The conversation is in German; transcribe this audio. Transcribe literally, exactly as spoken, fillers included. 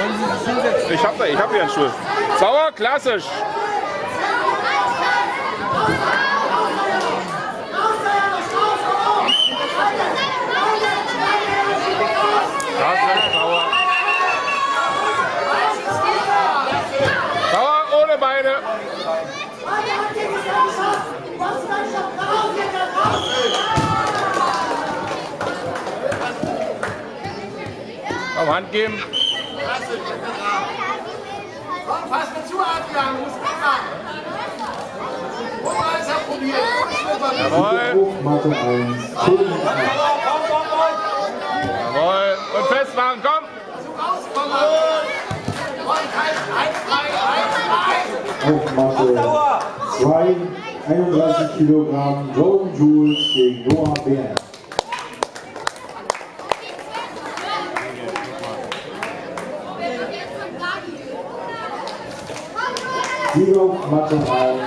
Ich hab da, ich hab hier einen Stuhl. Zaur, klassisch. Zaur. Zaur ohne Beine. Auf Hand geben. Komm, fass mir zu, Adrian, du musst mitmachen. Guck mal, ist er probiert. Jawohl. Jawohl. Und festmachen, komm. Versuch rauskommen. Und halt, eins, drei, eins, drei. Auf Matte zwei, einunddreißig Kilogramm, Golden Jules gegen Noah Bär. Sieger auf Matte eins.